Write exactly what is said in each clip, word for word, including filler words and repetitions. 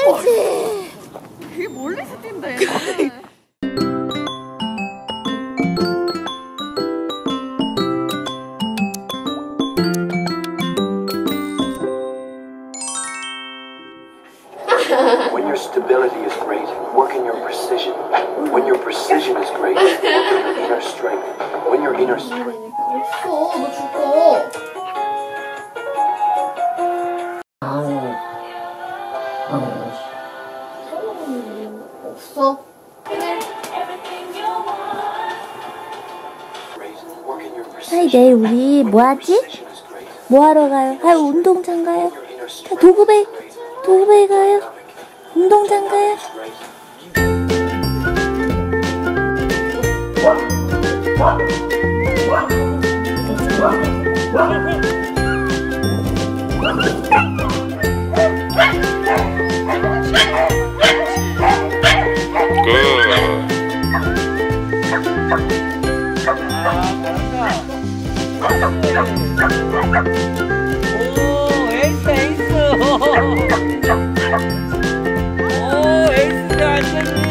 옳지. 되게 멀리서 뛴다 얘. When your stability is great, work in your precision. When your precision is great, work in your inner strength. When your inner strength. 없어, 너 죽어. 아우. 아우. 없어. 하이, 내일 우리 뭐하지? 뭐하러 가요? 하이, 운동장 가요? 도구배, 도구배 가요? 운동장 가요? 오, 에이스 에이스. 오, 에이스네 완전히.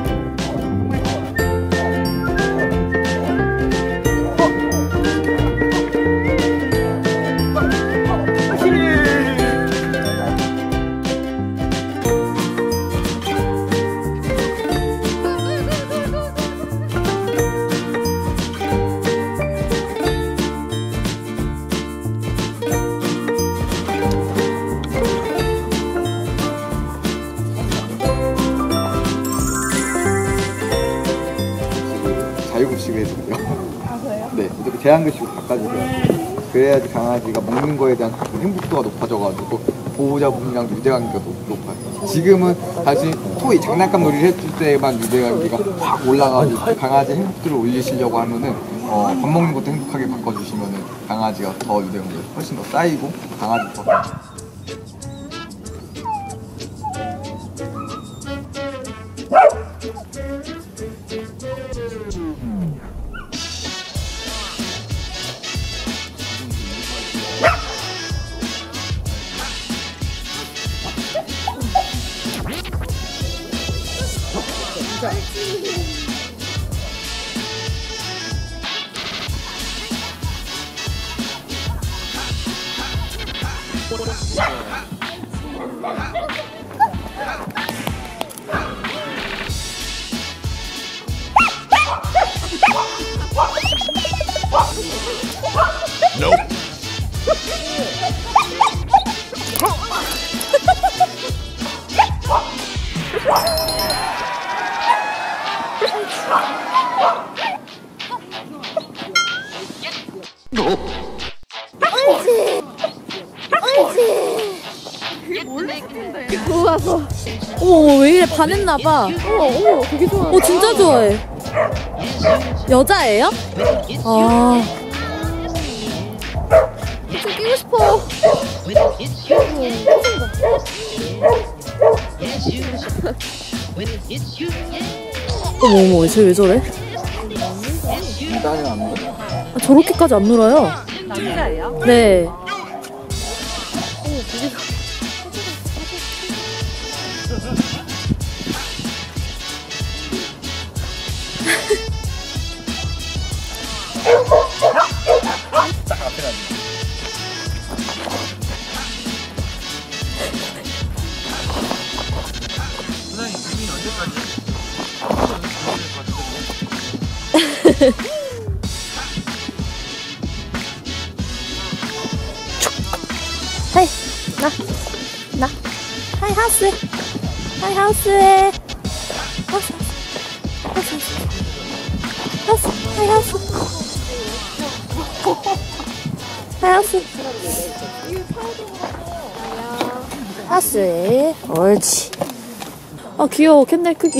자유급식을 해주고요. 아, 그래요? 네, 이렇게 제한급식으로 바꿔주세요. 그래야지 강아지가 먹는 거에 대한 그 행복도가 높아져가지고 보호자분이랑 유대관계가 높아요. 지금은 다시 토이 장난감 놀이를 해줄 때만 유대관계가 확 올라가고 강아지 행복도를 올리시려고 하면은 어, 밥 먹는 것도 행복하게 바꿔주시면은 강아지가 더 유대관계가 훨씬 더 쌓이고 강아지 더 좋아서. 어머, 왜 이래, 반했나봐. 어머, 어머, 되게 좋아. 어, 진짜 좋아해. 여자예요? 아. 좀 끼고 싶어. 어머, 어머, 쟤 왜 저래? 인간이 안 놀아요. 아, 저렇게까지 안 놀아요. 남자예요? 네. 딱 앞에 놔. 선생님, 고민 언제까지? 하이, 나, 나. 하이, 하우스. 하이, 하우스에. 하우스, 하우스, 하우스, 하이, 하우스. 하이, 하우스. 하우스에. 옳지. 아, 귀여워. 캔넬 크기.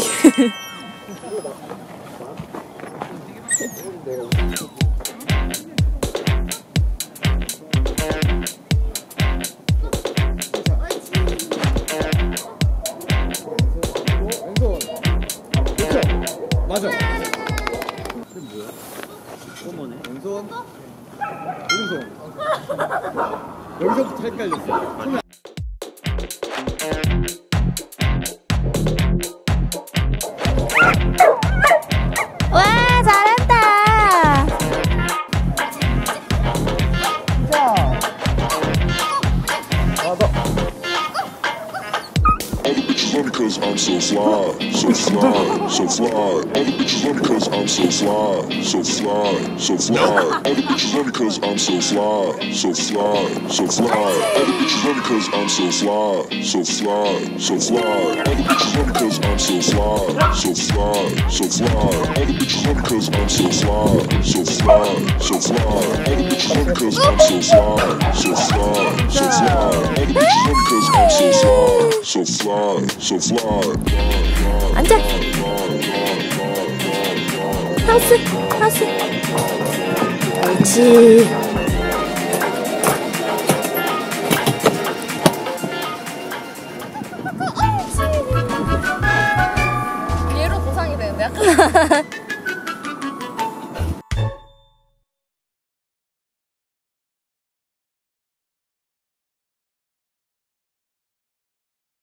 맞아. 그게 뭐야? 어머네. 왼손. 오른손. 여기서부터 헷갈렸어. love me cause I'm so fly, so fly, so fly. All the bitches love me cause I'm so fly, so fly, so fly. All the bitches love me cause I'm so fly, so fly, so fly. All the bitches love me cause I'm so fly, so fly, so fly. All the bitches love me cause I'm so fly, so fly, so fly. All the bitches love me cause I'm so fly, so fly, so fly. All the bitches love me cause I'm so fly, so fly, so fly. All the bitches love me cause I'm so fly, so fly, so fly. 앉아. 하우스, 하우스. 옳지. 얘로 보상이 되는데 약간.